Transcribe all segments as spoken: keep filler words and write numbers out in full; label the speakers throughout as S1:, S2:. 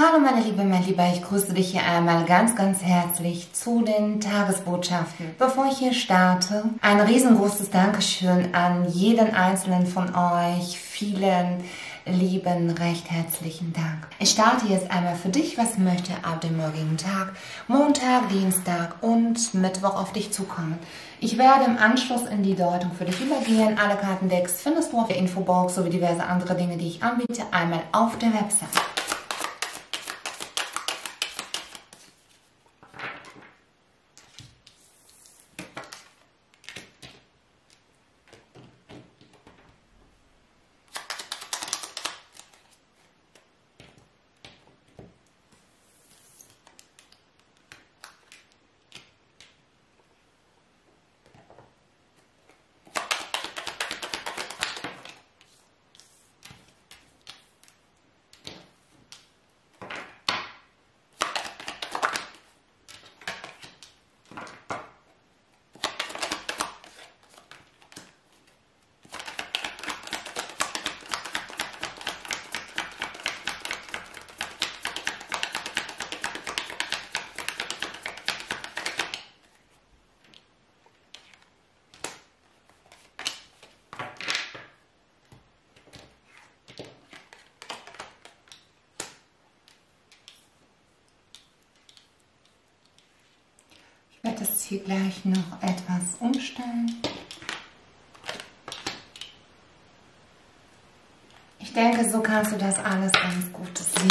S1: Hallo meine Liebe, mein Lieber, ich grüße dich hier einmal ganz, ganz herzlich zu den Tagesbotschaften. Bevor ich hier starte, ein riesengroßes Dankeschön an jeden einzelnen von euch. Vielen lieben, recht herzlichen Dank. Ich starte jetzt einmal für dich, was möchte ab dem morgigen Tag, Montag, Dienstag und Mittwoch auf dich zukommen. Ich werde im Anschluss in die Deutung für dich übergehen. Alle Kartendecks findest du auf der Infobox sowie diverse andere Dinge, die ich anbiete, einmal auf der Website. Ich werde das hier gleich noch etwas umstellen. Ich denke, so kannst du das alles ganz gut sehen.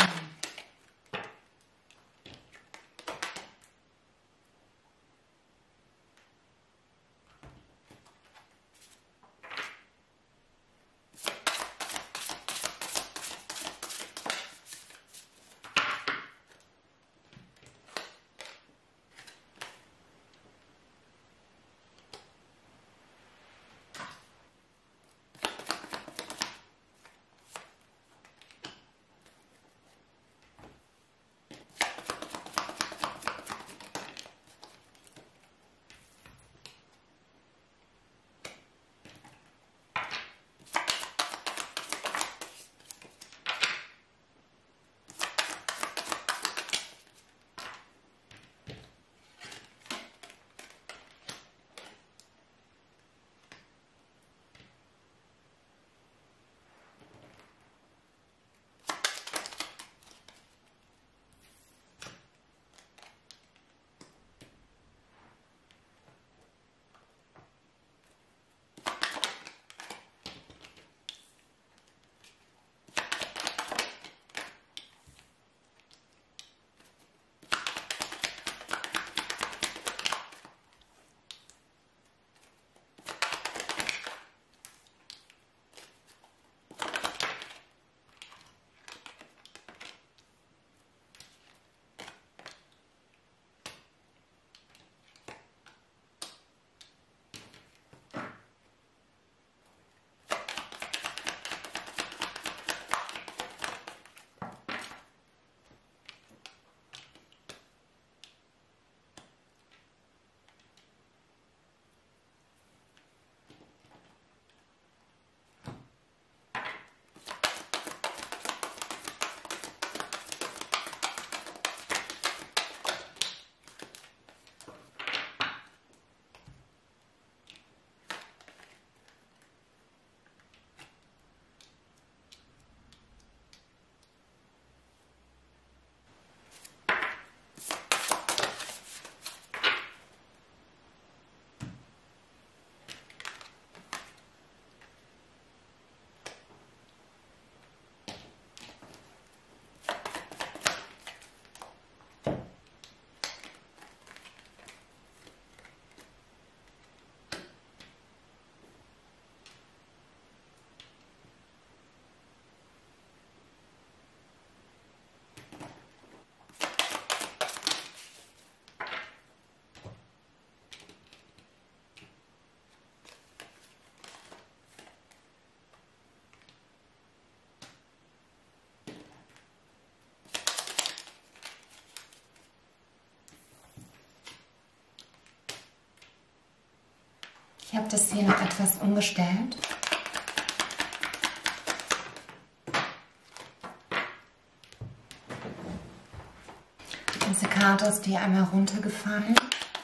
S1: Ich habe das hier noch etwas umgestellt. Karte ist dir einmal runtergefallen.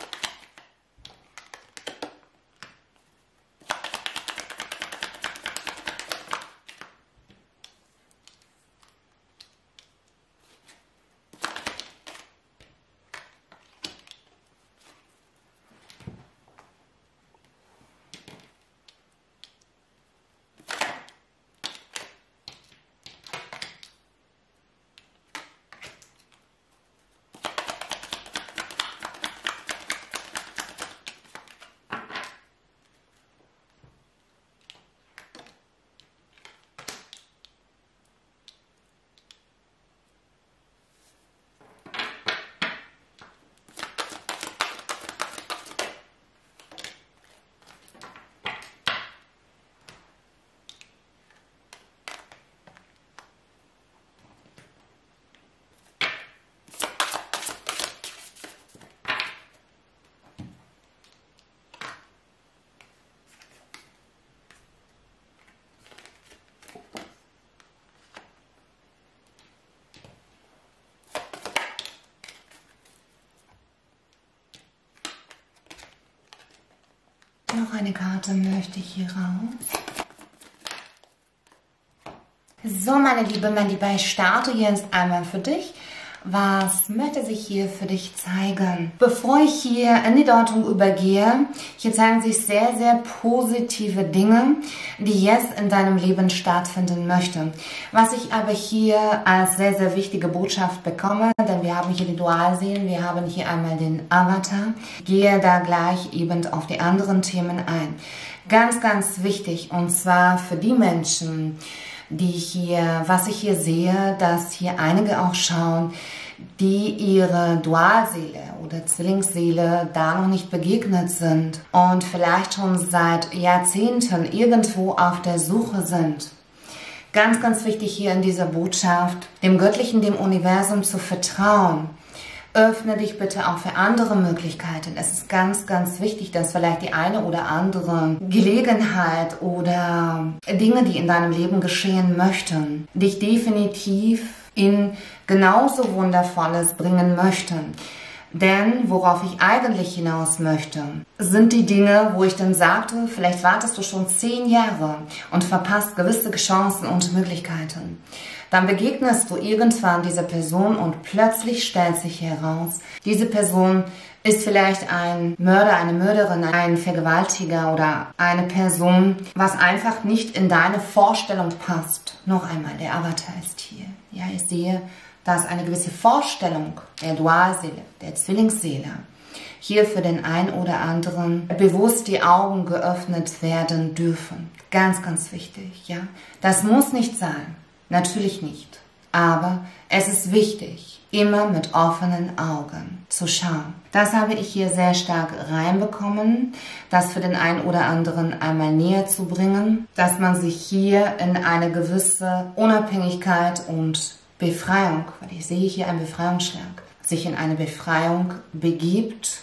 S1: Noch eine Karte möchte ich hier raus. So, meine Liebe, mein Lieber, ich starte jetzt einmal für dich. Was möchte sich hier für dich zeigen? Bevor ich hier in die Deutung übergehe, hier zeigen sich sehr, sehr positive Dinge, die jetzt in deinem Leben stattfinden möchten. Was ich aber hier als sehr, sehr wichtige Botschaft bekomme, denn wir haben hier die Dualseelen, wir haben hier einmal den Avatar, gehe da gleich eben auf die anderen Themen ein. Ganz, ganz wichtig, und zwar für die Menschen, die hier, was ich hier sehe, dass hier einige auch schauen, die ihre Dualseele oder Zwillingsseele da noch nicht begegnet sind und vielleicht schon seit Jahrzehnten irgendwo auf der Suche sind. Ganz, ganz wichtig hier in dieser Botschaft, dem Göttlichen, dem Universum zu vertrauen. Öffne dich bitte auch für andere Möglichkeiten. Es ist ganz, ganz wichtig, dass vielleicht die eine oder andere Gelegenheit oder Dinge, die in deinem Leben geschehen möchten, dich definitiv in genauso Wundervolles bringen möchten. Denn worauf ich eigentlich hinaus möchte, sind die Dinge, wo ich dann sagte, vielleicht wartest du schon zehn Jahre und verpasst gewisse Chancen und Möglichkeiten. Dann begegnest du irgendwann dieser Person und plötzlich stellt sich heraus, diese Person ist vielleicht ein Mörder, eine Mörderin, ein Vergewaltiger oder eine Person, was einfach nicht in deine Vorstellung passt. Noch einmal, der Avatar ist hier. Ja, ich sehe, dass eine gewisse Vorstellung der Dualseele, der Zwillingsseele, hier für den einen oder anderen bewusst die Augen geöffnet werden dürfen. Ganz, ganz wichtig, ja. Das muss nicht sein, natürlich nicht. Aber es ist wichtig, immer mit offenen Augen zu schauen. Das habe ich hier sehr stark reinbekommen, das für den einen oder anderen einmal näher zu bringen, dass man sich hier in eine gewisse Unabhängigkeit und Befreiung, weil ich sehe hier einen Befreiungsschlag, sich in eine Befreiung begibt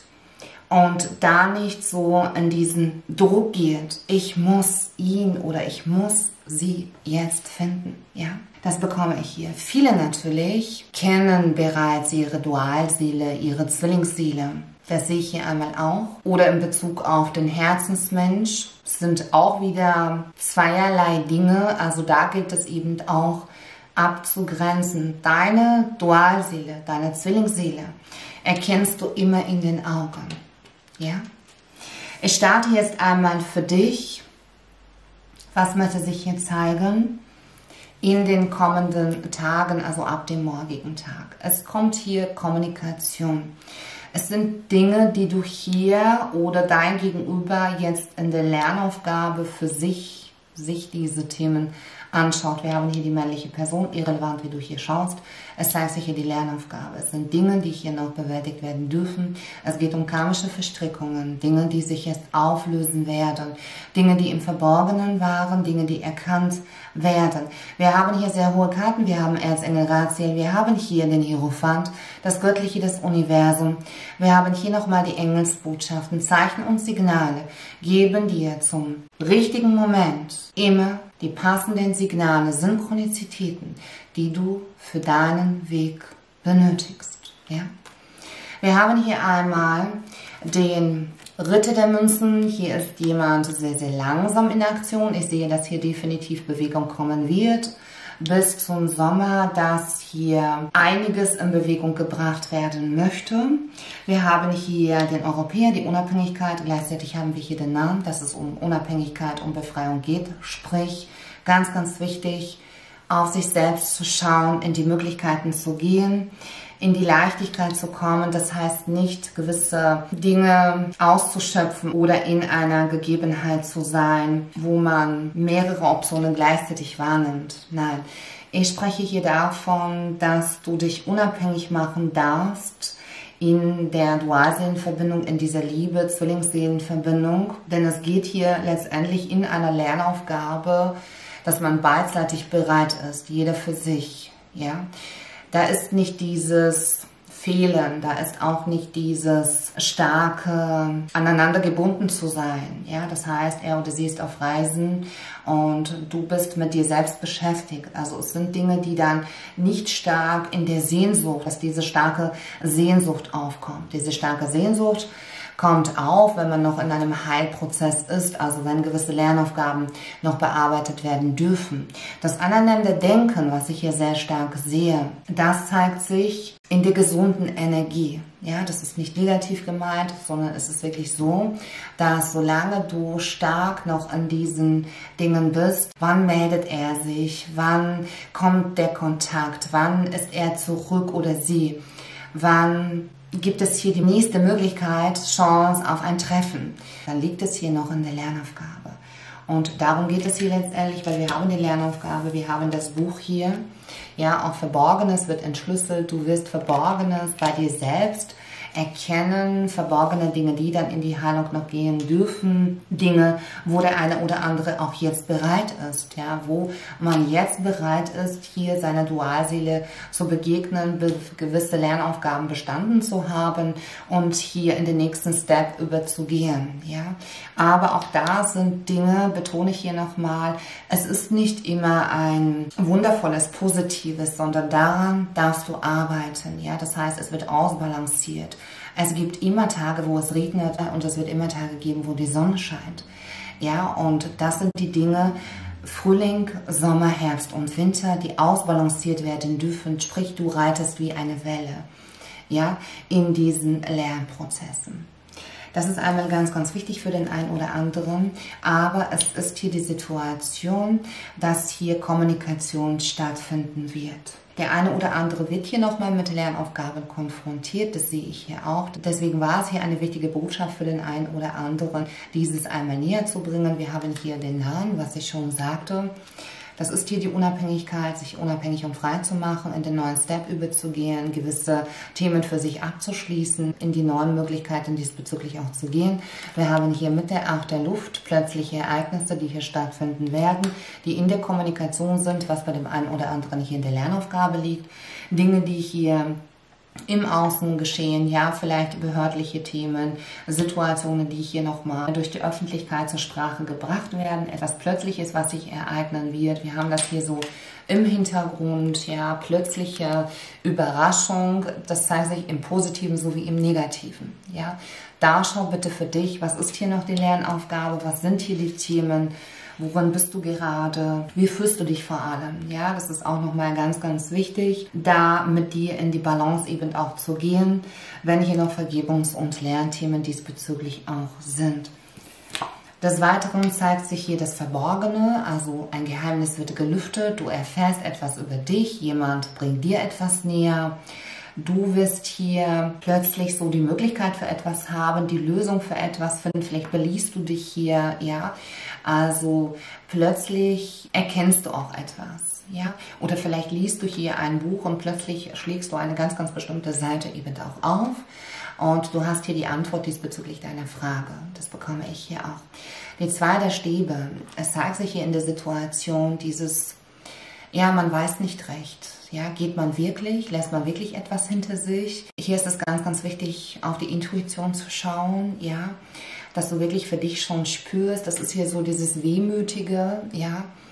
S1: und da nicht so in diesen Druck geht, ich muss ihn oder ich muss sie jetzt finden, ja. Das bekomme ich hier. Viele natürlich kennen bereits ihre Dualseele, ihre Zwillingsseele. Das sehe ich hier einmal auch. Oder in Bezug auf den Herzensmensch sind auch wieder zweierlei Dinge. Also da gilt es eben auch abzugrenzen. Deine Dualseele, deine Zwillingsseele erkennst du immer in den Augen. Ja? Ich starte jetzt einmal für dich. Was möchte sich hier zeigen? In den kommenden Tagen, also ab dem morgigen Tag. Es kommt hier Kommunikation. Es sind Dinge, die du hier oder dein Gegenüber jetzt in der Lernaufgabe für sich, sich diese Themen anschaut. Wir haben hier die männliche Person, irrelevant wie du hier schaust. Es zeigt sich hier die Lernaufgabe. Es sind Dinge, die hier noch bewältigt werden dürfen. Es geht um karmische Verstrickungen, Dinge, die sich jetzt auflösen werden, Dinge, die im Verborgenen waren, Dinge, die erkannt werden. Wir haben hier sehr hohe Karten, wir haben Erzengel Raziel, wir haben hier den Hierophant, das Göttliche des Universums. Wir haben hier nochmal die Engelsbotschaften, Zeichen und Signale, geben dir zum richtigen Moment immer die passenden Signale, Synchronizitäten, die du für deinen Weg benötigst. Ja? Wir haben hier einmal den Ritter der Münzen. Hier ist jemand sehr, sehr langsam in Aktion. Ich sehe, dass hier definitiv Bewegung kommen wird bis zum Sommer, dass hier einiges in Bewegung gebracht werden möchte. Wir haben hier den Europäer, die Unabhängigkeit. Gleichzeitig haben wir hier den Namen, dass es um Unabhängigkeit und Befreiung geht. Sprich, ganz, ganz wichtig, auf sich selbst zu schauen, in die Möglichkeiten zu gehen, in die Leichtigkeit zu kommen. Das heißt nicht, gewisse Dinge auszuschöpfen oder in einer Gegebenheit zu sein, wo man mehrere Optionen gleichzeitig wahrnimmt. Nein, ich spreche hier davon, dass du dich unabhängig machen darfst in der Dualseelenverbindung, in dieser Liebe, Zwillingsseelenverbindung. Denn es geht hier letztendlich in einer Lernaufgabe, dass man beidseitig bereit ist, jeder für sich, ja. Da ist nicht dieses Fehlen, da ist auch nicht dieses starke aneinander gebunden zu sein, ja. Das heißt, er oder sie ist auf Reisen und du bist mit dir selbst beschäftigt. Also es sind Dinge, die dann nicht stark in der Sehnsucht, dass diese starke Sehnsucht aufkommt. Diese starke Sehnsucht kommt auf, wenn man noch in einem Heilprozess ist, also wenn gewisse Lernaufgaben noch bearbeitet werden dürfen. Das aneinander Denken, was ich hier sehr stark sehe, das zeigt sich in der gesunden Energie. Ja, das ist nicht negativ gemeint, sondern es ist wirklich so, dass solange du stark noch an diesen Dingen bist, wann meldet er sich, wann kommt der Kontakt, wann ist er zurück oder sie, wann gibt es hier die nächste Möglichkeit, Chance auf ein Treffen. Dann liegt es hier noch in der Lernaufgabe. Und darum geht es hier letztendlich, weil wir haben die Lernaufgabe, wir haben das Buch hier. Ja, auch Verborgenes wird entschlüsselt. Du wirst Verborgenes bei dir selbst erkennen, verborgene Dinge, die dann in die Heilung noch gehen dürfen, Dinge, wo der eine oder andere auch jetzt bereit ist, ja, wo man jetzt bereit ist, hier seiner Dualseele zu begegnen, gewisse Lernaufgaben bestanden zu haben und hier in den nächsten Step überzugehen, ja. Aber auch da sind Dinge, betone ich hier nochmal, es ist nicht immer ein wundervolles, positives, sondern daran darfst du arbeiten, ja. Das heißt, es wird ausbalanciert. Es gibt immer Tage, wo es regnet und es wird immer Tage geben, wo die Sonne scheint. Ja, und das sind die Dinge, Frühling, Sommer, Herbst und Winter, die ausbalanciert werden dürfen. Sprich, du reitest wie eine Welle, ja, in diesen Lernprozessen. Das ist einmal ganz, ganz wichtig für den einen oder anderen, aber es ist hier die Situation, dass hier Kommunikation stattfinden wird. Der eine oder andere wird hier nochmal mit Lernaufgaben konfrontiert, das sehe ich hier auch. Deswegen war es hier eine wichtige Botschaft für den einen oder anderen, dieses einmal näher zu bringen. Wir haben hier den Namen, was ich schon sagte. Das ist hier die Unabhängigkeit, sich unabhängig und frei zu machen, in den neuen Step überzugehen, gewisse Themen für sich abzuschließen, in die neuen Möglichkeiten diesbezüglich auch zu gehen. Wir haben hier mit der Acht der Luft plötzliche Ereignisse, die hier stattfinden werden, die in der Kommunikation sind, was bei dem einen oder anderen hier in der Lernaufgabe liegt. Dinge, die hier im Außen geschehen, ja, vielleicht behördliche Themen, Situationen, die hier nochmal durch die Öffentlichkeit zur Sprache gebracht werden, etwas Plötzliches, was sich ereignen wird. Wir haben das hier so im Hintergrund, ja, plötzliche Überraschung, das zeigt sich im Positiven sowie im Negativen, ja. Da schau bitte für dich, was ist hier noch die Lernaufgabe, was sind hier die Themen, worin bist du gerade? Wie fühlst du dich vor allem? Ja, das ist auch nochmal ganz, ganz wichtig, da mit dir in die Balance eben auch zu gehen, wenn hier noch Vergebungs- und Lernthemen diesbezüglich auch sind. Des Weiteren zeigt sich hier das Verborgene, also ein Geheimnis wird gelüftet, du erfährst etwas über dich, jemand bringt dir etwas näher. Du wirst hier plötzlich so die Möglichkeit für etwas haben, die Lösung für etwas finden. Vielleicht beliest du dich hier, ja. Also plötzlich erkennst du auch etwas, ja. Oder vielleicht liest du hier ein Buch und plötzlich schlägst du eine ganz, ganz bestimmte Seite eben auch auf. Und du hast hier die Antwort diesbezüglich deiner Frage. Das bekomme ich hier auch. Die zwei der Stäbe. Es zeigt sich hier in der Situation dieses, ja, man weiß nicht recht. Ja, geht man wirklich? Lässt man wirklich etwas hinter sich? Hier ist es ganz, ganz wichtig, auf die Intuition zu schauen, ja, dass du wirklich für dich schon spürst. Das ist hier so dieses Wehmütige, ja.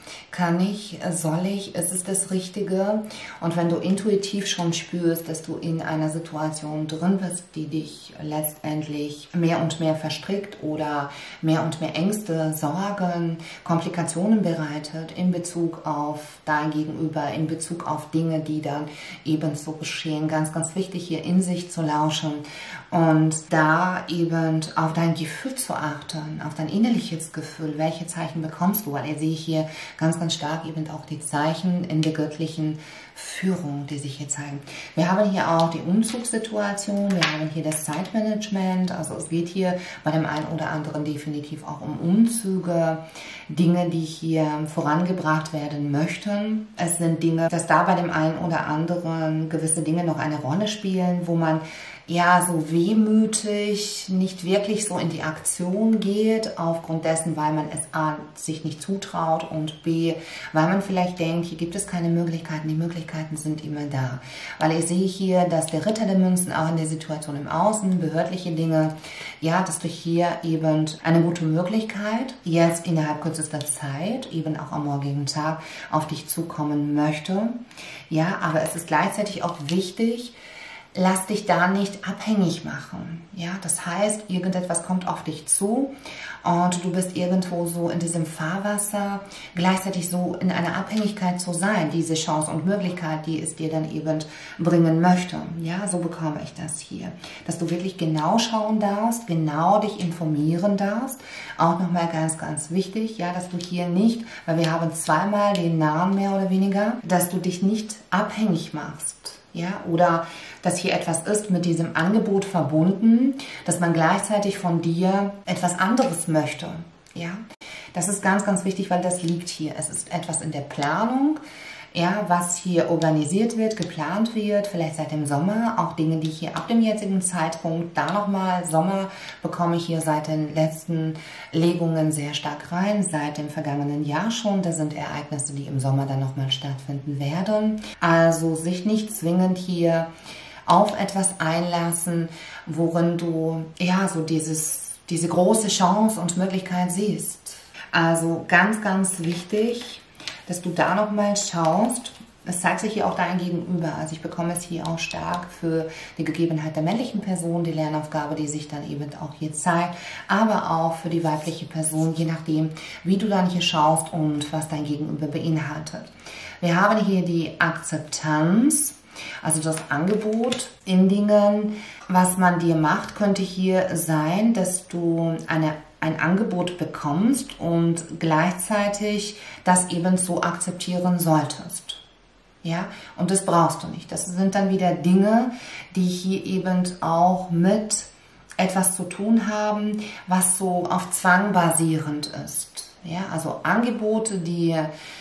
S1: Kann ich, soll ich, ist es das Richtige? Und wenn du intuitiv schon spürst, dass du in einer Situation drin bist, die dich letztendlich mehr und mehr verstrickt oder mehr und mehr Ängste, Sorgen, Komplikationen bereitet in Bezug auf dein Gegenüber, in Bezug auf Dinge, die dann ebenso geschehen. Ganz, ganz wichtig, hier in sich zu lauschen und da eben auf dein Gefühl zu achten, auf dein innerliches Gefühl. Welche Zeichen bekommst du? Weil ich sehe hier ganz, ganz stark eben auch die Zeichen in der göttlichen Führung, die sich hier zeigen. Wir haben hier auch die Umzugssituation, wir haben hier das Zeitmanagement, also es geht hier bei dem einen oder anderen definitiv auch um Umzüge, Dinge, die hier vorangebracht werden möchten. Es sind Dinge, dass da bei dem einen oder anderen gewisse Dinge noch eine Rolle spielen, wo man ja so wehmütig nicht wirklich so in die Aktion geht, aufgrund dessen, weil man es A, sich nicht zutraut und B, weil man vielleicht denkt, hier gibt es keine Möglichkeiten, die Möglichkeiten sind immer da. Weil ich sehe hier, dass der Ritter der Münzen auch in der Situation im Außen, behördliche Dinge, ja, dass du hier eben eine gute Möglichkeit jetzt innerhalb kürzester Zeit, eben auch am morgigen Tag, auf dich zukommen möchte. Ja, aber es ist gleichzeitig auch wichtig, lass dich da nicht abhängig machen. Ja, das heißt, irgendetwas kommt auf dich zu und du bist irgendwo so in diesem Fahrwasser, gleichzeitig so in einer Abhängigkeit zu sein, diese Chance und Möglichkeit, die es dir dann eben bringen möchte. Ja, so bekomme ich das hier. Dass du wirklich genau schauen darfst, genau dich informieren darfst. Auch nochmal ganz, ganz wichtig, ja, dass du hier nicht, weil wir haben zweimal den Nahen mehr oder weniger, dass du dich nicht abhängig machst. Ja, oder dass hier etwas ist mit diesem Angebot verbunden, dass man gleichzeitig von dir etwas anderes möchte. Ja, das ist ganz, ganz wichtig, weil das liegt hier. Es ist etwas in der Planung, ja, was hier organisiert wird, geplant wird, vielleicht seit dem Sommer, auch Dinge, die hier ab dem jetzigen Zeitpunkt, da nochmal Sommer bekomme ich hier seit den letzten Legungen sehr stark rein, seit dem vergangenen Jahr schon, da sind Ereignisse, die im Sommer dann nochmal stattfinden werden. Also sich nicht zwingend hier auf etwas einlassen, worin du, ja, so dieses, diese große Chance und Möglichkeit siehst. Also ganz, ganz wichtig, dass du da nochmal schaust. Es zeigt sich hier auch dein Gegenüber. Also ich bekomme es hier auch stark für die Gegebenheit der männlichen Person, die Lernaufgabe, die sich dann eben auch hier zeigt, aber auch für die weibliche Person, je nachdem, wie du dann hier schaust und was dein Gegenüber beinhaltet. Wir haben hier die Akzeptanz, also das Angebot in Dingen, was man dir macht, könnte hier sein, dass du eine ein Angebot bekommst und gleichzeitig das eben so akzeptieren solltest. Ja, und das brauchst du nicht. Das sind dann wieder Dinge, die hier eben auch mit etwas zu tun haben, was so auf Zwang basierend ist. Ja, also Angebote, die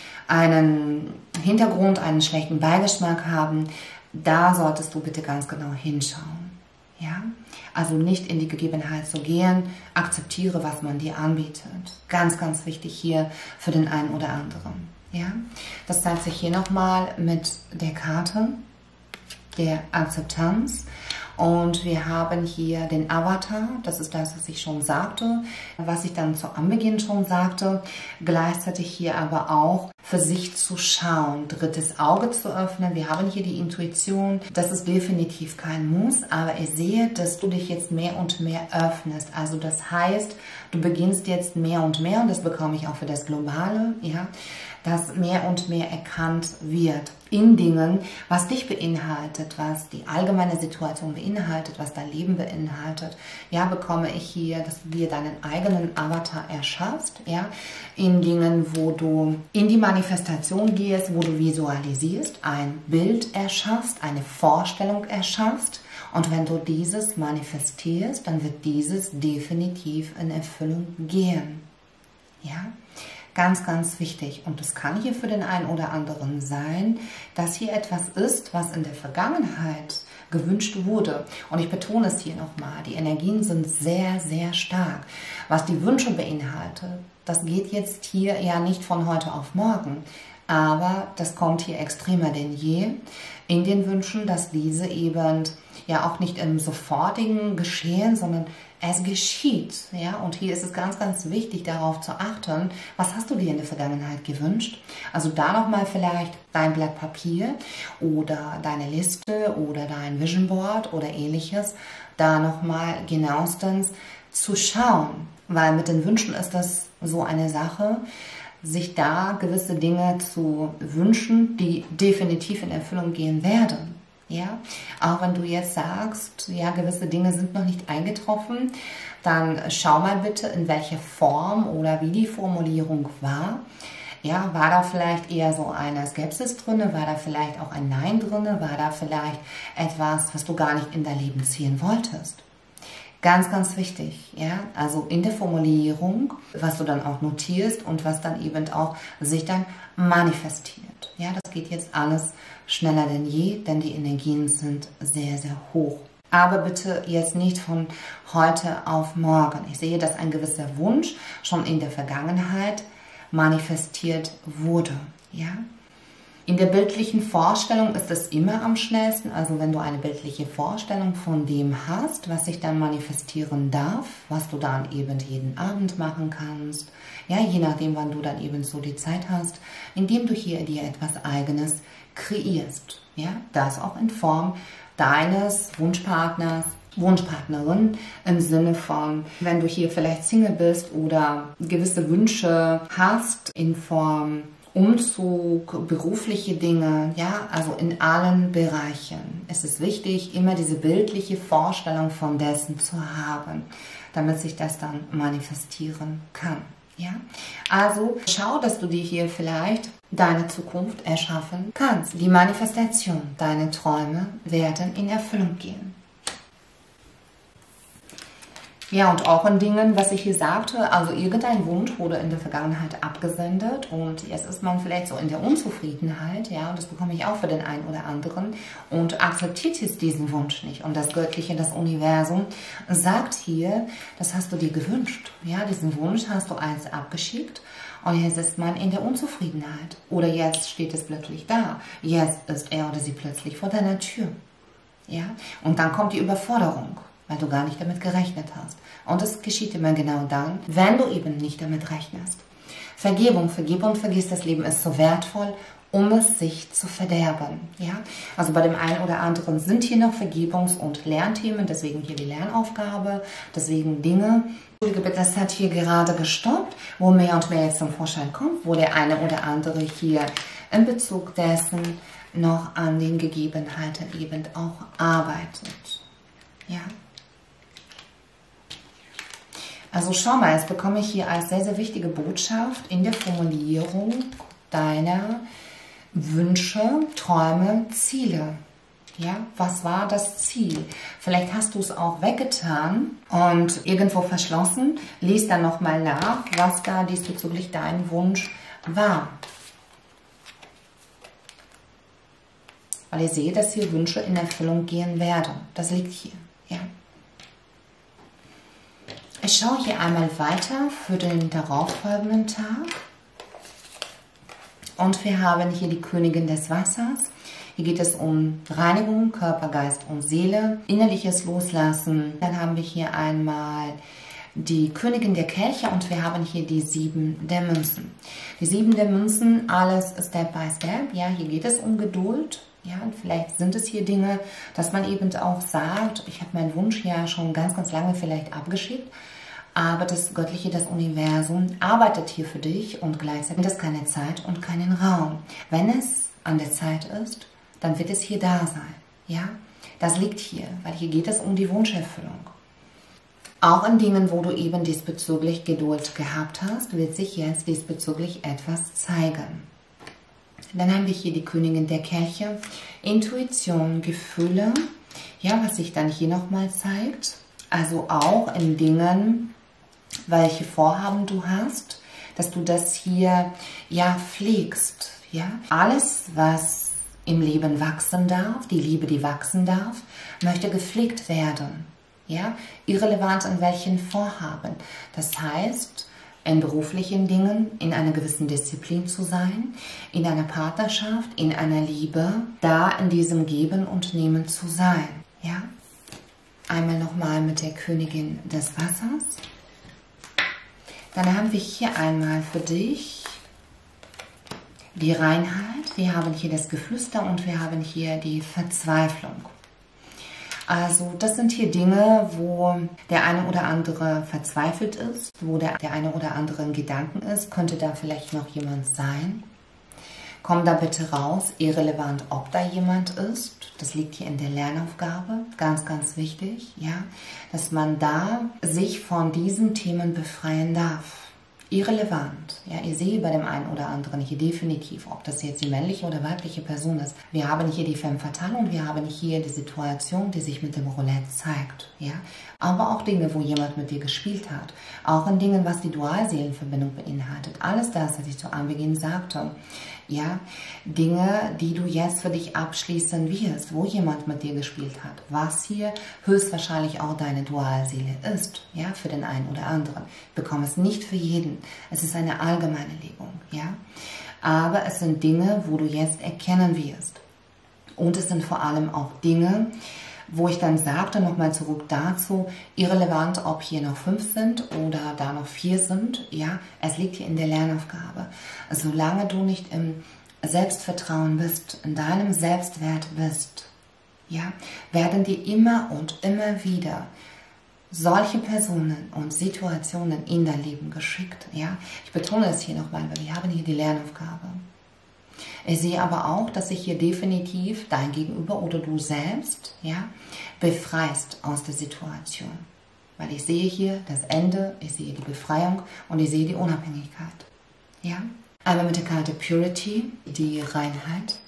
S1: einen Hintergrund, einen schlechten Beigeschmack haben, da solltest du bitte ganz genau hinschauen. Ja, also nicht in die Gegebenheit zu gehen, akzeptiere, was man dir anbietet. Ganz, ganz wichtig hier für den einen oder anderen. Ja, das zeigt sich hier nochmal mit der Karte der Akzeptanz. Und wir haben hier den Avatar, das ist das, was ich schon sagte, was ich dann zu Anbeginn schon sagte, gleichzeitig hier aber auch für sich zu schauen, drittes Auge zu öffnen. Wir haben hier die Intuition, das ist definitiv kein Muss, aber ich sehe, dass du dich jetzt mehr und mehr öffnest. Also das heißt, du beginnst jetzt mehr und mehr, und das bekomme ich auch für das Globale, ja, dass mehr und mehr erkannt wird in Dingen, was dich beinhaltet, was die allgemeine Situation beinhaltet, was dein Leben beinhaltet. Ja, bekomme ich hier, dass du dir deinen eigenen Avatar erschaffst, ja, in Dingen, wo du in die Manifestation gehst, wo du visualisierst, ein Bild erschaffst, eine Vorstellung erschaffst. Und wenn du dieses manifestierst, dann wird dieses definitiv in Erfüllung gehen. Ja, ganz, ganz wichtig. Und das kann hier für den einen oder anderen sein, dass hier etwas ist, was in der Vergangenheit gewünscht wurde. Und ich betone es hier nochmal, die Energien sind sehr, sehr stark. Was die Wünsche beinhaltet, das geht jetzt hier ja nicht von heute auf morgen. Aber das kommt hier extremer denn je in den Wünschen, dass diese eben ja auch nicht im sofortigen geschehen, sondern es geschieht. Ja? Und hier ist es ganz, ganz wichtig, darauf zu achten, was hast du dir in der Vergangenheit gewünscht? Also da nochmal vielleicht dein Blatt Papier oder deine Liste oder dein Vision Board oder ähnliches, da nochmal genauestens zu schauen. Weil mit den Wünschen ist das so eine Sache, sich da gewisse Dinge zu wünschen, die definitiv in Erfüllung gehen werden. Ja, auch wenn du jetzt sagst, ja, gewisse Dinge sind noch nicht eingetroffen, dann schau mal bitte, in welcher Form oder wie die Formulierung war. Ja, war da vielleicht eher so eine Skepsis drin, war da vielleicht auch ein Nein drin, war da vielleicht etwas, was du gar nicht in dein Leben ziehen wolltest. Ganz, ganz wichtig, ja, also in der Formulierung, was du dann auch notierst und was dann eben auch sich dann manifestiert. Ja, das geht jetzt alles schneller denn je, denn die Energien sind sehr, sehr hoch. Aber bitte jetzt nicht von heute auf morgen. Ich sehe, dass ein gewisser Wunsch schon in der Vergangenheit manifestiert wurde, ja. In der bildlichen Vorstellung ist es immer am schnellsten, also wenn du eine bildliche Vorstellung von dem hast, was sich dann manifestieren darf, was du dann eben jeden Abend machen kannst, ja, je nachdem, wann du dann eben so die Zeit hast, indem du hier dir etwas Eigenes kreierst, ja, das auch in Form deines Wunschpartners, Wunschpartnerin im Sinne von, wenn du hier vielleicht Single bist oder gewisse Wünsche hast in Form Umzug, berufliche Dinge, ja, also in allen Bereichen. Es ist wichtig, immer diese bildliche Vorstellung von dessen zu haben, damit sich das dann manifestieren kann. Ja? Also schau, dass du dir hier vielleicht deine Zukunft erschaffen kannst. Die Manifestation, deine Träume werden in Erfüllung gehen. Ja, und auch in Dingen, was ich hier sagte, also irgendein Wunsch wurde in der Vergangenheit abgesendet und jetzt ist man vielleicht so in der Unzufriedenheit, ja, und das bekomme ich auch für den einen oder anderen und akzeptiert jetzt diesen Wunsch nicht. Und das Göttliche, das Universum sagt hier, das hast du dir gewünscht, ja, diesen Wunsch hast du eins abgeschickt und jetzt ist man in der Unzufriedenheit oder jetzt steht es plötzlich da, jetzt ist er oder sie plötzlich vor deiner Tür, ja, und dann kommt die Überforderung, weil du gar nicht damit gerechnet hast. Und es geschieht immer genau dann, wenn du eben nicht damit rechnest. Vergebung, vergib und vergiss, das Leben ist so wertvoll, um es sich zu verderben. Ja? Also bei dem einen oder anderen sind hier noch Vergebungs- und Lernthemen, deswegen hier die Lernaufgabe, deswegen Dinge. Das hat hier gerade gestoppt, wo mehr und mehr jetzt zum Vorschein kommt, wo der eine oder andere hier in Bezug dessen noch an den Gegebenheiten eben auch arbeitet. Ja. Also schau mal, jetzt bekomme ich hier als sehr, sehr wichtige Botschaft in der Formulierung deiner Wünsche, Träume, Ziele. Ja, was war das Ziel? Vielleicht hast du es auch weggetan und irgendwo verschlossen. Lies dann nochmal nach, was da diesbezüglich dein Wunsch war. Weil ihr seht, dass hier Wünsche in Erfüllung gehen werden. Das liegt hier. Ja. Ich schaue hier einmal weiter für den darauffolgenden Tag. Und wir haben hier die Königin des Wassers. Hier geht es um Reinigung, Körper, Geist und Seele, innerliches Loslassen. Dann haben wir hier einmal die Königin der Kelche und wir haben hier die Sieben der Münzen. Die Sieben der Münzen, alles Step by Step. Ja, hier geht es um Geduld. Ja, und vielleicht sind es hier Dinge, dass man eben auch sagt, ich habe meinen Wunsch ja schon ganz, ganz lange vielleicht abgeschickt, aber das Göttliche, das Universum arbeitet hier für dich und gleichzeitig hat es keine Zeit und keinen Raum. Wenn es an der Zeit ist, dann wird es hier da sein. Ja, das liegt hier, weil hier geht es um die Wunscherfüllung. Auch in Dingen, wo du eben diesbezüglich Geduld gehabt hast, wird sich jetzt diesbezüglich etwas zeigen. Dann haben wir hier die Königin der Kelche, Intuition, Gefühle, ja, was sich dann hier nochmal zeigt. Also auch in Dingen, welche Vorhaben du hast, dass du das hier ja pflegst. Ja? Alles, was im Leben wachsen darf, die Liebe, die wachsen darf, möchte gepflegt werden. Ja? Irrelevant an welchen Vorhaben. Das heißt, in beruflichen Dingen, in einer gewissen Disziplin zu sein, in einer Partnerschaft, in einer Liebe, da in diesem Geben und Nehmen zu sein. Ja? Einmal nochmal mit der Königin des Wassers. Dann haben wir hier einmal für dich die Reinheit, wir haben hier das Geflüster und wir haben hier die Verzweiflung. Also das sind hier Dinge, wo der eine oder andere verzweifelt ist, wo der, der eine oder andere in Gedanken ist. Könnte da vielleicht noch jemand sein? Komm da bitte raus, irrelevant, ob da jemand ist. Das liegt hier in der Lernaufgabe, ganz, ganz wichtig, ja, dass man da sich von diesen Themen befreien darf. Irrelevant. Ja, ihr seht bei dem einen oder anderen hier definitiv, ob das jetzt die männliche oder weibliche Person ist. Wir haben hier die Femme Fatale und wir haben hier die Situation, die sich mit dem Roulette zeigt. Ja, aber auch Dinge, wo jemand mit dir gespielt hat. Auch in Dingen, was die Dualseelenverbindung beinhaltet. Alles das, was ich zu Anbeginn sagte. Ja, Dinge, die du jetzt für dich abschließen wirst, wo jemand mit dir gespielt hat, was hier höchstwahrscheinlich auch deine Dualseele ist, ja, für den einen oder anderen. Ich bekomme es nicht für jeden, es ist eine allgemeine Legung, ja, aber es sind Dinge, wo du jetzt erkennen wirst und es sind vor allem auch Dinge, wo ich dann sagte, nochmal zurück dazu, irrelevant, ob hier noch fünf sind oder da noch vier sind, ja, es liegt hier in der Lernaufgabe. Solange du nicht im Selbstvertrauen bist, in deinem Selbstwert bist, ja, werden dir immer und immer wieder solche Personen und Situationen in dein Leben geschickt, ja. Ich betone es hier nochmal, weil wir haben hier die Lernaufgabe. Ich sehe aber auch, dass sich hier definitiv dein Gegenüber oder du selbst, ja, befreist aus der Situation. Weil ich sehe hier das Ende, ich sehe die Befreiung und ich sehe die Unabhängigkeit. Ja? Einmal mit der Karte Purity, die Reinheit.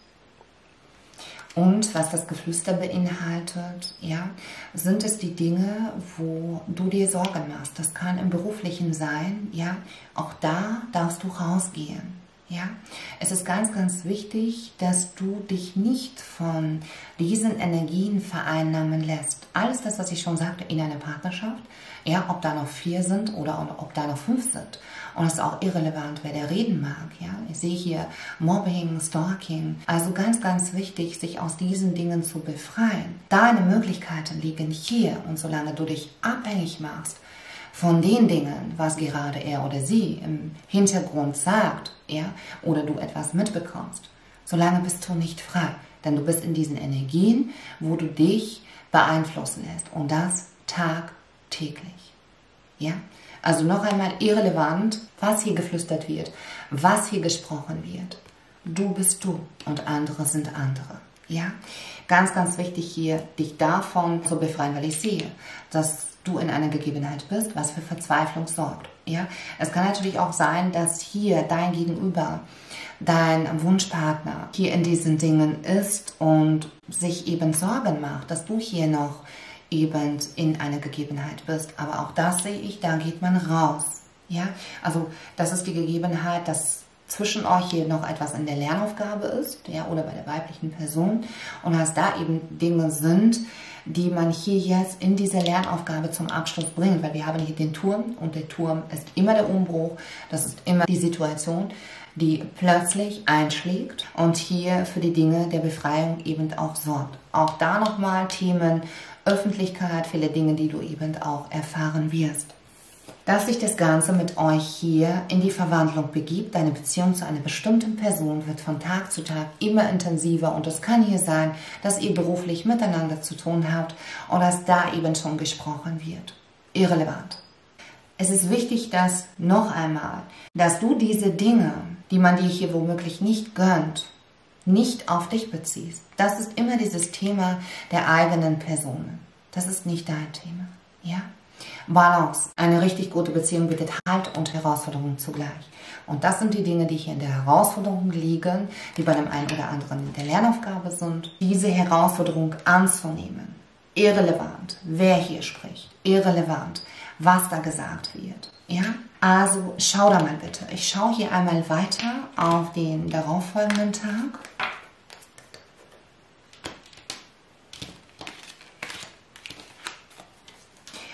S1: Und was das Geflüster beinhaltet, ja, sind es die Dinge, wo du dir Sorgen machst. Das kann im Beruflichen sein, ja, auch da darfst du rausgehen. Ja, es ist ganz, ganz wichtig, dass du dich nicht von diesen Energien vereinnahmen lässt. Alles das, was ich schon sagte, in einer Partnerschaft, ja, ob da noch vier sind oder ob da noch fünf sind. Und es ist auch irrelevant, wer der reden mag. Ja, ich sehe hier Mobbing, Stalking. Also ganz, ganz wichtig, sich aus diesen Dingen zu befreien. Deine Möglichkeiten liegen hier und solange du dich abhängig machst von den Dingen, was gerade er oder sie im Hintergrund sagt, ja, oder du etwas mitbekommst, solange bist du nicht frei. Denn du bist in diesen Energien, wo du dich beeinflussen lässt. Und das tagtäglich. Ja? Also noch einmal irrelevant, was hier geflüstert wird, was hier gesprochen wird. Du bist du und andere sind andere. Ja? Ganz, ganz wichtig hier, dich davon zu befreien, weil ich sehe, dass du in einer Gegebenheit bist, was für Verzweiflung sorgt. Ja? Es kann natürlich auch sein, dass hier dein Gegenüber, dein Wunschpartner hier in diesen Dingen ist und sich eben Sorgen macht, dass du hier noch eben in einer Gegebenheit bist. Aber auch das sehe ich, da geht man raus. Ja? Also das ist die Gegebenheit, dass zwischen euch hier noch etwas in der Lernaufgabe ist, ja, oder bei der weiblichen Person, und dass da eben Dinge sind, die man hier jetzt in dieser Lernaufgabe zum Abschluss bringt, weil wir haben hier den Turm und der Turm ist immer der Umbruch, das ist immer die Situation, die plötzlich einschlägt und hier für die Dinge der Befreiung eben auch sorgt. Auch da nochmal Themen Öffentlichkeit, viele Dinge, die du eben auch erfahren wirst. Dass sich das Ganze mit euch hier in die Verwandlung begibt, deine Beziehung zu einer bestimmten Person wird von Tag zu Tag immer intensiver und es kann hier sein, dass ihr beruflich miteinander zu tun habt und dass da eben schon gesprochen wird. Irrelevant. Es ist wichtig, dass noch einmal, dass du diese Dinge, die man dir hier womöglich nicht gönnt, nicht auf dich beziehst. Das ist immer dieses Thema der eigenen Personen. Das ist nicht dein Thema. Ja? Balance. Eine richtig gute Beziehung bietet Halt und Herausforderungen zugleich. Und das sind die Dinge, die hier in der Herausforderung liegen, die bei dem einen oder anderen in der Lernaufgabe sind. Diese Herausforderung anzunehmen. Irrelevant, wer hier spricht. Irrelevant, was da gesagt wird. Ja? Also schau da mal bitte. Ich schaue hier einmal weiter auf den darauffolgenden Tag.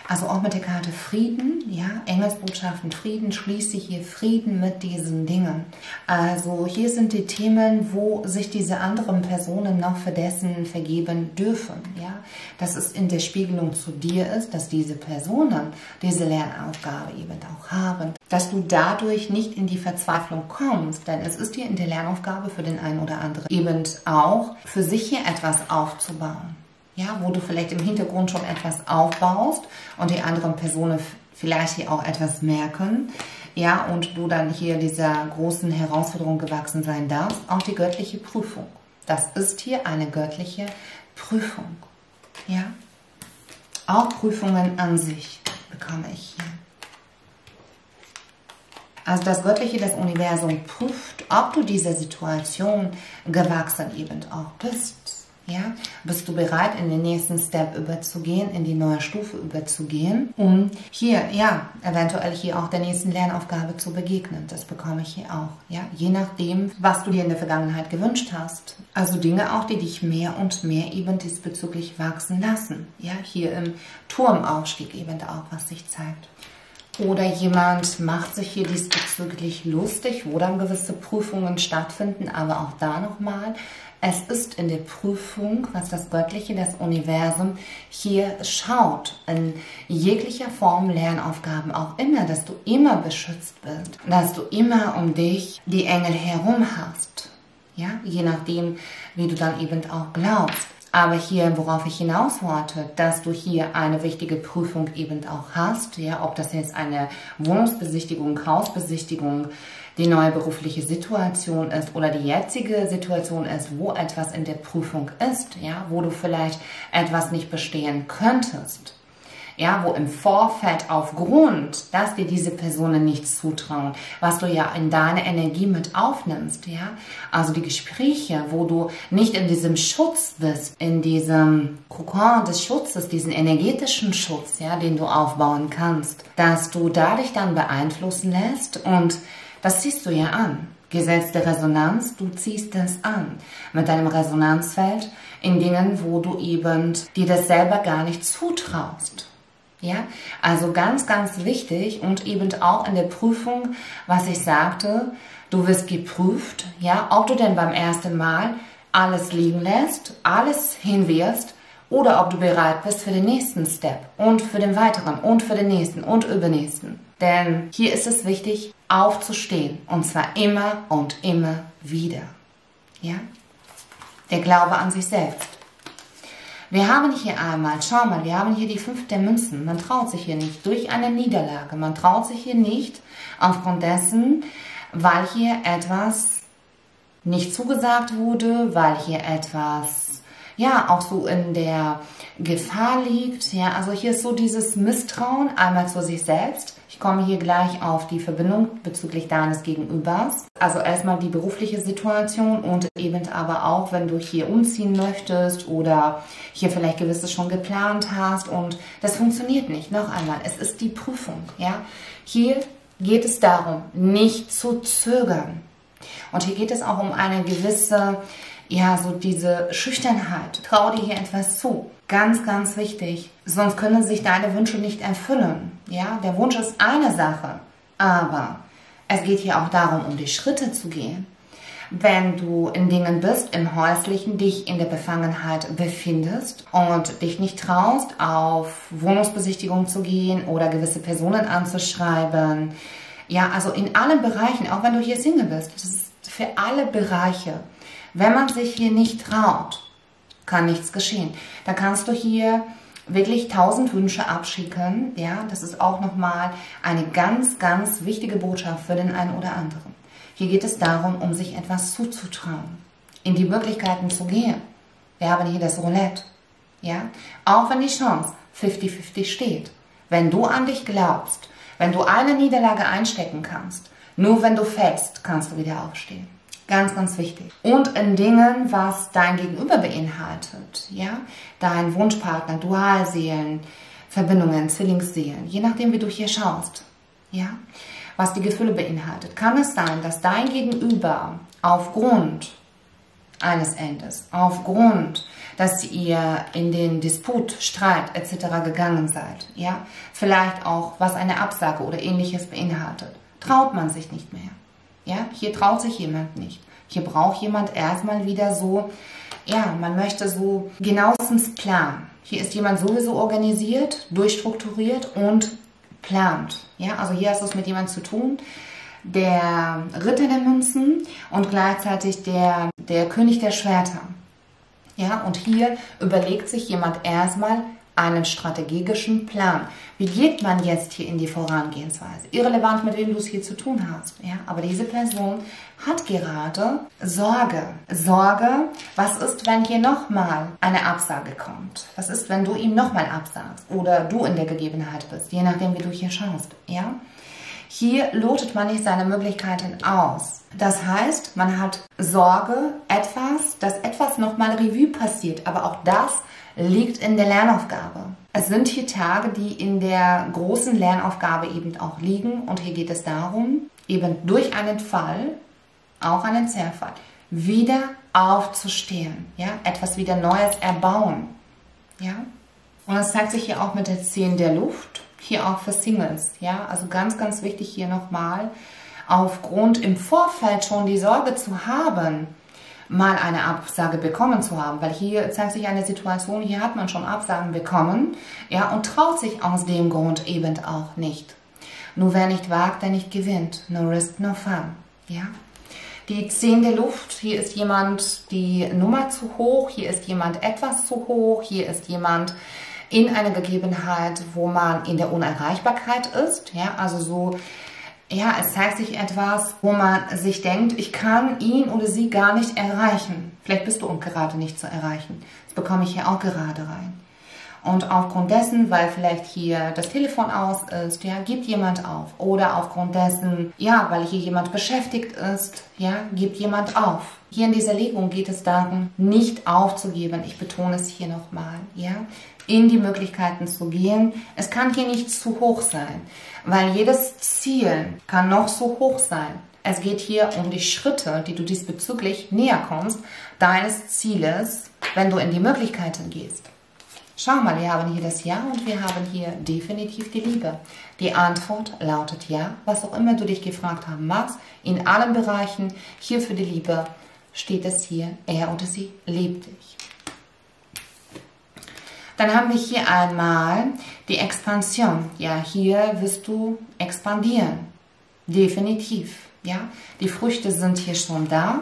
S1: Also auch mit der Karte Frieden, ja, Engelsbotschaften Frieden, schließe hier Frieden mit diesen Dingen. Also hier sind die Themen, wo sich diese anderen Personen noch für dessen vergeben dürfen, ja. Dass es in der Spiegelung zu dir ist, dass diese Personen diese Lernaufgabe eben auch haben. Dass du dadurch nicht in die Verzweiflung kommst, denn es ist hier in der Lernaufgabe für den einen oder anderen eben auch für sich hier etwas aufzubauen. Ja, wo du vielleicht im Hintergrund schon etwas aufbaust und die anderen Personen vielleicht hier auch etwas merken, ja, und du dann hier dieser großen Herausforderung gewachsen sein darfst, auch die göttliche Prüfung. Das ist hier eine göttliche Prüfung, ja. Auch Prüfungen an sich bekomme ich hier. Also das Göttliche, das Universum prüft, ob du dieser Situation gewachsen eben auch bist. Ja, bist du bereit, in den nächsten Step überzugehen, in die neue Stufe überzugehen, um hier, ja, eventuell hier auch der nächsten Lernaufgabe zu begegnen. Das bekomme ich hier auch, ja, je nachdem, was du dir in der Vergangenheit gewünscht hast. Also Dinge auch, die dich mehr und mehr eben diesbezüglich wachsen lassen. Ja, hier im Turmaufstieg eben auch, was sich zeigt. Oder jemand macht sich hier diesbezüglich lustig, wo dann gewisse Prüfungen stattfinden, aber auch da nochmal, es ist in der Prüfung, was das Göttliche, das Universum hier schaut, in jeglicher Form Lernaufgaben auch immer, dass du immer beschützt bist, dass du immer um dich die Engel herum hast, ja, je nachdem, wie du dann eben auch glaubst. Aber hier, worauf ich hinaus wollte, dass du hier eine wichtige Prüfung eben auch hast, ja, ob das jetzt eine Wohnungsbesichtigung, Hausbesichtigung, die neue berufliche Situation ist oder die jetzige Situation ist, wo etwas in der Prüfung ist, ja, wo du vielleicht etwas nicht bestehen könntest. Ja, wo im Vorfeld aufgrund, dass dir diese Personen nichts zutrauen, was du ja in deine Energie mit aufnimmst, ja, also die Gespräche, wo du nicht in diesem Schutz bist, in diesem Kokon des Schutzes, diesen energetischen Schutz, ja, den du aufbauen kannst, dass du dadurch dann beeinflussen lässt und das ziehst du ja an. Gesetz der Resonanz, du ziehst es an mit deinem Resonanzfeld in Dingen, wo du eben dir das selber gar nicht zutraust. Ja, also ganz, ganz wichtig und eben auch in der Prüfung, was ich sagte, du wirst geprüft, ja, ob du denn beim ersten Mal alles liegen lässt, alles hinwirfst oder ob du bereit bist für den nächsten Step und für den weiteren und für den nächsten und übernächsten. Denn hier ist es wichtig, aufzustehen und zwar immer und immer wieder. Ja, der Glaube an sich selbst. Wir haben hier einmal, schau mal, wir haben hier die fünf der Münzen. Man traut sich hier nicht durch eine Niederlage. Man traut sich hier nicht aufgrund dessen, weil hier etwas nicht zugesagt wurde, weil hier etwas, ja, auch so in der Gefahr liegt. Ja, also hier ist so dieses Misstrauen einmal zu sich selbst. Ich komme hier gleich auf die Verbindung bezüglich deines Gegenübers. Also erstmal die berufliche Situation und eben aber auch, wenn du hier umziehen möchtest oder hier vielleicht gewisses schon geplant hast und das funktioniert nicht. Noch einmal, es ist die Prüfung. Ja? Hier geht es darum, nicht zu zögern. Und hier geht es auch um eine gewisse, ja, so diese Schüchternheit. Trau dir hier etwas zu. Ganz, ganz wichtig. Sonst können sich deine Wünsche nicht erfüllen. Ja, der Wunsch ist eine Sache, aber es geht hier auch darum, um die Schritte zu gehen. Wenn du in Dingen bist, im Häuslichen, dich in der Befangenheit befindest und dich nicht traust, auf Wohnungsbesichtigung zu gehen oder gewisse Personen anzuschreiben, ja, also in allen Bereichen, auch wenn du hier Single bist, das ist für alle Bereiche. Wenn man sich hier nicht traut, kann nichts geschehen. Da kannst du hier wirklich tausend Wünsche abschicken. Ja, das ist auch nochmal eine ganz, ganz wichtige Botschaft für den einen oder anderen. Hier geht es darum, um sich etwas zuzutrauen, in die Möglichkeiten zu gehen. Wir haben hier das Roulette. Ja, auch wenn die Chance fünfzig fünfzig steht. Wenn du an dich glaubst, wenn du eine Niederlage einstecken kannst, nur wenn du fällst, kannst du wieder aufstehen. Ganz, ganz wichtig. Und in Dingen, was dein Gegenüber beinhaltet, ja, dein Wunschpartner, Dualseelen, Verbindungen, Zwillingsseelen, je nachdem, wie du hier schaust, ja, was die Gefühle beinhaltet, kann es sein, dass dein Gegenüber aufgrund eines Endes, aufgrund, dass ihr in den Disput, Streit et cetera gegangen seid, ja, vielleicht auch, was eine Absage oder ähnliches beinhaltet, traut man sich nicht mehr. Ja, hier traut sich jemand nicht. Hier braucht jemand erstmal wieder so, ja, man möchte so genauestens planen. Hier ist jemand sowieso organisiert, durchstrukturiert und plant. Ja, also hier hast du es mit jemandem zu tun, der Ritter der Münzen und gleichzeitig der, der König der Schwerter. Ja, und hier überlegt sich jemand erstmal einen strategischen Plan. Wie geht man jetzt hier in die Vorangehensweise? Irrelevant, mit wem du es hier zu tun hast. Ja, aber diese Person hat gerade Sorge. Sorge, was ist, wenn hier nochmal eine Absage kommt? Was ist, wenn du ihm nochmal absagst oder du in der Gegebenheit bist, je nachdem, wie du hier schaust. Ja? Hier lotet man nicht seine Möglichkeiten aus. Das heißt, man hat Sorge, etwas, dass etwas nochmal Revue passiert, aber auch das liegt in der Lernaufgabe. Es sind hier Tage, die in der großen Lernaufgabe eben auch liegen und hier geht es darum, eben durch einen Fall, auch einen Zerrfall, wieder aufzustehen, ja, etwas wieder Neues erbauen, ja. Und das zeigt sich hier auch mit der zehn der Luft, hier auch für Singles, ja, also ganz, ganz wichtig hier nochmal, aufgrund im Vorfeld schon die Sorge zu haben, mal eine Absage bekommen zu haben, weil hier zeigt sich eine Situation, hier hat man schon Absagen bekommen, ja, und traut sich aus dem Grund eben auch nicht. Nur wer nicht wagt, der nicht gewinnt. No risk, no fun, ja. Die zehn der Luft, hier ist jemand die Nummer zu hoch, hier ist jemand etwas zu hoch, hier ist jemand in einer Gegebenheit, wo man in der Unerreichbarkeit ist, ja, also so, ja, es zeigt sich etwas, wo man sich denkt, ich kann ihn oder sie gar nicht erreichen. Vielleicht bist du gerade nicht zu erreichen. Das bekomme ich hier auch gerade rein. Und aufgrund dessen, weil vielleicht hier das Telefon aus ist, ja, gibt jemand auf. Oder aufgrund dessen, ja, weil hier jemand beschäftigt ist, ja, gibt jemand auf. Hier in dieser Legung geht es darum, nicht aufzugeben. Ich betone es hier nochmal, ja, in die Möglichkeiten zu gehen. Es kann hier nicht zu hoch sein, weil jedes Ziel kann noch so hoch sein. Es geht hier um die Schritte, die du diesbezüglich näher kommst, deines Zieles, wenn du in die Möglichkeiten gehst. Schau mal, wir haben hier das Ja und wir haben hier definitiv die Liebe. Die Antwort lautet Ja, was auch immer du dich gefragt haben magst, in allen Bereichen, hier für die Liebe steht es hier, er oder sie liebt dich. Dann haben wir hier einmal die Expansion. Ja, hier wirst du expandieren. Definitiv. Ja, die Früchte sind hier schon da.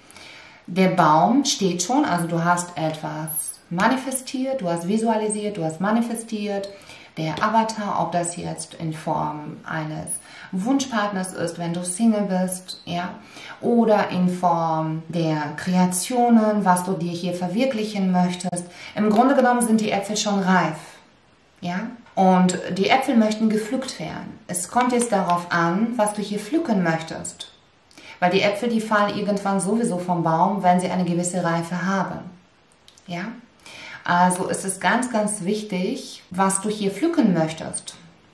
S1: Der Baum steht schon, also du hast etwas manifestiert, du hast visualisiert, du hast manifestiert. Der Avatar, ob das jetzt in Form eines Wunschpartners ist, wenn du Single bist, ja, oder in Form der Kreationen, was du dir hier verwirklichen möchtest. Im Grunde genommen sind die Äpfel schon reif, ja, und die Äpfel möchten gepflückt werden. Es kommt jetzt darauf an, was du hier pflücken möchtest, weil die Äpfel, die fallen irgendwann sowieso vom Baum, wenn sie eine gewisse Reife haben, ja. Also ist es ganz, ganz wichtig, was du hier pflücken möchtest.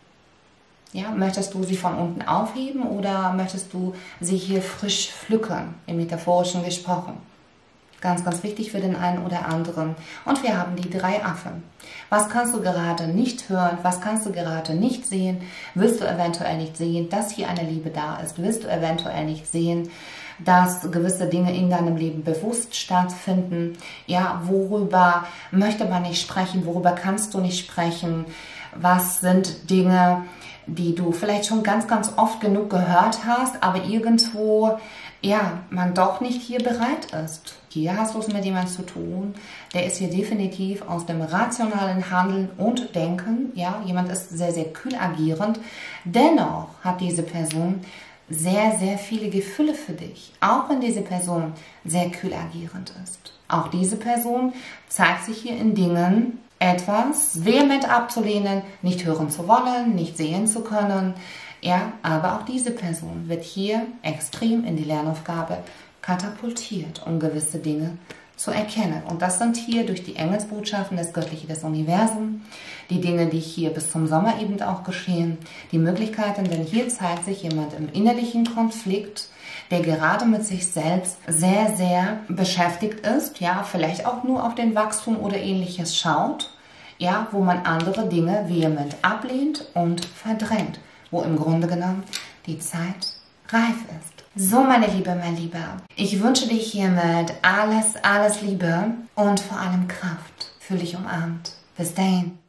S1: Ja, möchtest du sie von unten aufheben oder möchtest du sie hier frisch pflücken, im Metaphorischen gesprochen? Ganz, ganz wichtig für den einen oder anderen. Und wir haben die drei Affen. Was kannst du gerade nicht hören? Was kannst du gerade nicht sehen? Willst du eventuell nicht sehen, dass hier eine Liebe da ist? Willst du eventuell nicht sehen, dass gewisse Dinge in deinem Leben bewusst stattfinden? Ja, worüber möchte man nicht sprechen? Worüber kannst du nicht sprechen? Was sind Dinge, die du vielleicht schon ganz, ganz oft genug gehört hast, aber irgendwo, ja, man doch nicht hier bereit ist? Hier hast du es mit jemandem zu tun, der ist hier definitiv aus dem rationalen Handeln und Denken, ja, jemand ist sehr, sehr kühl agierend. Dennoch hat diese Person sehr, sehr viele Gefühle für dich, auch wenn diese Person sehr kühl agierend ist. Auch diese Person zeigt sich hier in Dingen, etwas vehement abzulehnen, nicht hören zu wollen, nicht sehen zu können. Ja, aber auch diese Person wird hier extrem in die Lernaufgabe katapultiert, um gewisse Dinge zu erkennen. Und das sind hier durch die Engelsbotschaften, das Göttliche, das Universum, die Dinge, die hier bis zum Sommer eben auch geschehen, die Möglichkeiten, denn hier zeigt sich jemand im innerlichen Konflikt, der gerade mit sich selbst sehr, sehr beschäftigt ist, ja, vielleicht auch nur auf den Wachstum oder ähnliches schaut, ja, wo man andere Dinge vehement ablehnt und verdrängt, wo im Grunde genommen die Zeit reif ist. So, meine Liebe, mein Lieber, ich wünsche dir hiermit alles, alles Liebe und vor allem Kraft. Fühl dich umarmt. Bis dahin.